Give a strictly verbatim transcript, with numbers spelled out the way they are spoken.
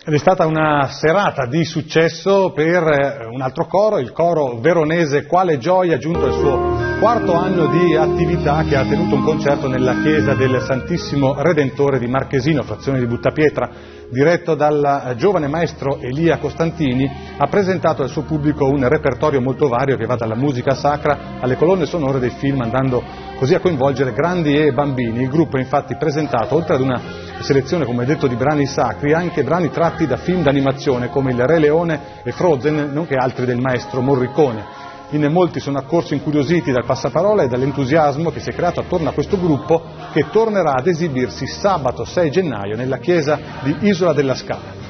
Ed è stata una serata di successo per un altro coro, il coro veronese Quale Gioia, giunto al suo quarto anno di attività, che ha tenuto un concerto nella chiesa del Santissimo Redentore di Marchesino, frazione di Buttapietra. Diretto dal giovane maestro Elia Costantini, ha presentato al suo pubblico un repertorio molto vario che va dalla musica sacra alle colonne sonore dei film, andando così a coinvolgere grandi e bambini. Il gruppo ha infatti presentato, oltre ad una selezione, come detto, di brani sacri, anche brani tratti da film d'animazione come Il Re Leone e Frozen, nonché altri del maestro Morricone. In molti sono accorsi incuriositi dal passaparola e dall'entusiasmo che si è creato attorno a questo gruppo, che tornerà ad esibirsi sabato sei gennaio nella chiesa di Isola della Scala.